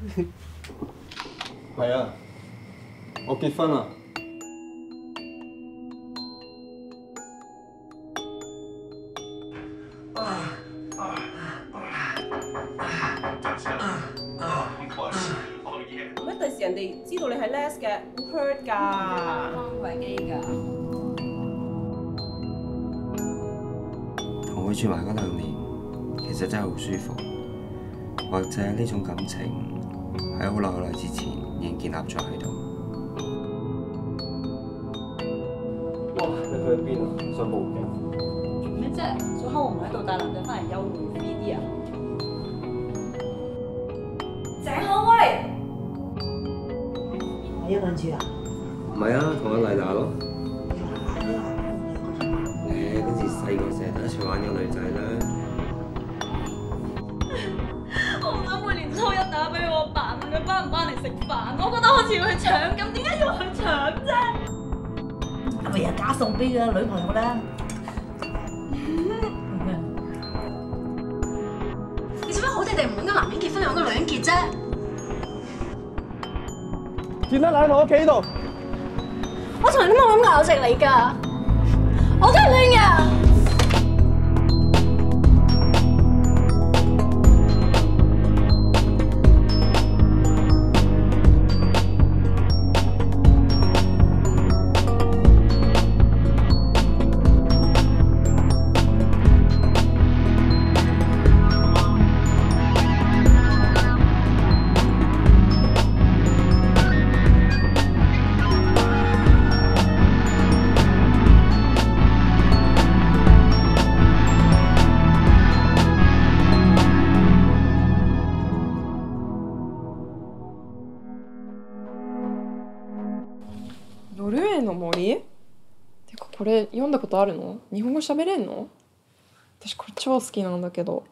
係啊，我結婚啦。 咁一第時人哋知道你係 les 嘅，好 hurt 㗎， 安慰機㗎。 同佢住埋嗰2年，其實真係好舒服。或者呢種感情喺好耐之前已經建立咗喺度。 哇！你去邊啊？想報警？ 做咩啫？想蝦我唔喺度帶男仔翻嚟幽會 free 啲啊？鄭可威， 你一個人住啊？ 唔係啊，同阿麗娜咯。誒，跟住細個成日都一齊玩嘅女仔啦。 我唔想每年初一打俾我爸問佢翻唔翻嚟食飯，我覺得好似要去搶咁，點解要去搶啫？ 係咪又假送俾個女朋友咧？ 你做咩好地地唔揾個男人結婚，又揾個女人結啫？ 見得喺我屋企度。 我從來都冇諗過咬食你㗎，我都係靚人。 ノルウェーの森？てかこれ読んだことあるの？日本語喋れんの？私これ超好きなんだけど。